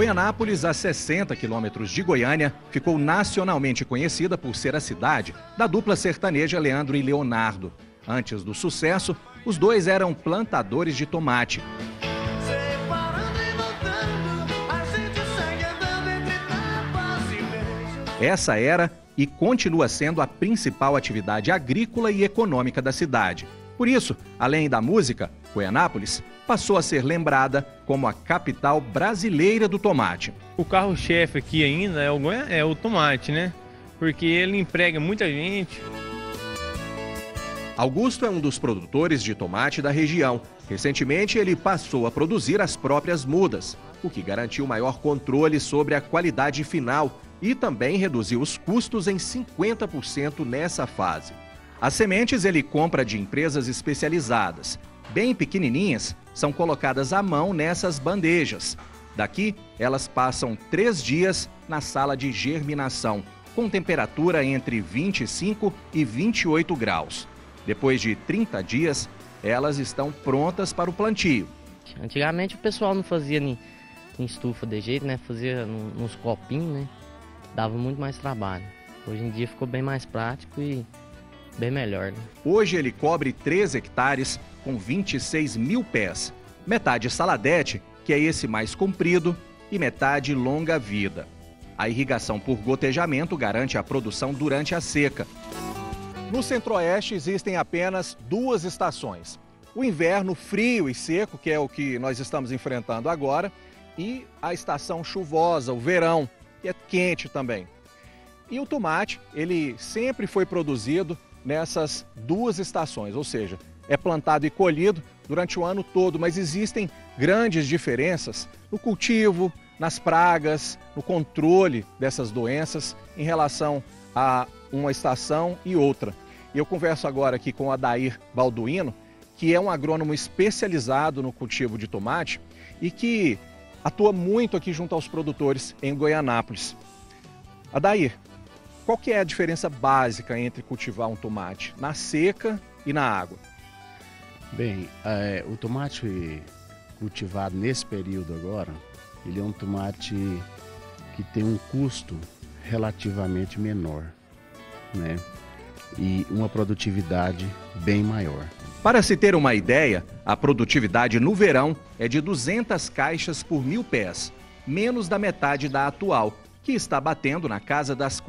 Goianápolis, a 60 quilômetros de Goiânia, ficou nacionalmente conhecida por ser a cidade da dupla sertaneja Leandro e Leonardo. Antes do sucesso, os dois eram plantadores de tomate. Essa era e continua sendo a principal atividade agrícola e econômica da cidade. Por isso, além da música, Goianápolis passou a ser lembrada como a capital brasileira do tomate. O carro-chefe aqui ainda é o tomate, né? Porque ele emprega muita gente. Augusto é um dos produtores de tomate da região. Recentemente, ele passou a produzir as próprias mudas, o que garantiu maior controle sobre a qualidade final e também reduziu os custos em 50% nessa fase. As sementes ele compra de empresas especializadas. Bem pequenininhas, são colocadas à mão nessas bandejas. Daqui, elas passam 3 dias na sala de germinação, com temperatura entre 25 e 28 graus. Depois de 30 dias, elas estão prontas para o plantio. Antigamente o pessoal não fazia em estufa de jeito, né? Fazia nos copinhos, né? Dava muito mais trabalho. Hoje em dia ficou bem mais prático e bem melhor, né? Hoje ele cobre 3 hectares com 26 mil pés. Metade saladete, que é esse mais comprido, e metade longa vida. A irrigação por gotejamento garante a produção durante a seca. No Centro-Oeste existem apenas 2 estações. O inverno frio e seco, que é o que nós estamos enfrentando agora, e a estação chuvosa, o verão, que é quente também. E o tomate, ele sempre foi produzido nessas 2 estações, ou seja, é plantado e colhido durante o ano todo, mas existem grandes diferenças no cultivo, nas pragas, no controle dessas doenças em relação a uma estação e outra. E eu converso agora aqui com o Adair Balduino, que é um agrônomo especializado no cultivo de tomate e que atua muito aqui junto aos produtores em Goianápolis. Adair, qual que é a diferença básica entre cultivar um tomate na seca e na água? Bem, o tomate cultivado nesse período agora, ele é um tomate que tem um custo relativamente menor, né? E uma produtividade bem maior. Para se ter uma ideia, a produtividade no verão é de 200 caixas por 1000 pés, menos da metade da atual, que está batendo na casa das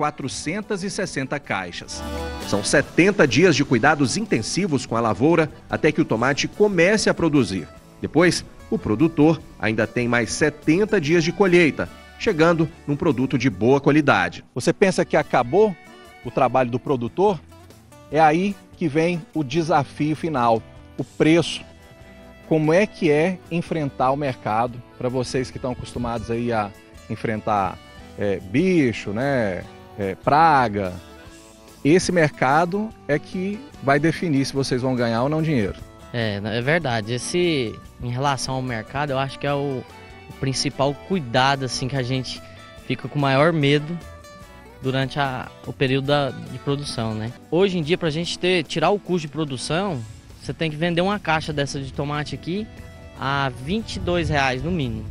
460 caixas. São 70 dias de cuidados intensivos com a lavoura até que o tomate comece a produzir. Depois, o produtor ainda tem mais 70 dias de colheita, chegando num produto de boa qualidade. Você pensa que acabou o trabalho do produtor? É aí que vem o desafio final, o preço. Como é que é enfrentar o mercado para vocês que estão acostumados aí a enfrentar bicho, né, praga? Esse mercado é que vai definir se vocês vão ganhar ou não dinheiro. É verdade. Em relação ao mercado, eu acho que é o principal cuidado assim, que a gente fica com maior medo durante o período de produção, né? Hoje em dia, para a gente tirar o custo de produção, você tem que vender uma caixa dessa de tomate aqui a R$22 no mínimo.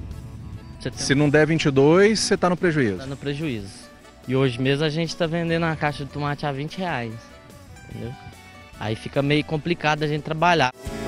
Se não der 22, você está no prejuízo. Está no prejuízo. E hoje mesmo a gente está vendendo uma caixa de tomate a R$20, entendeu? Aí fica meio complicado a gente trabalhar.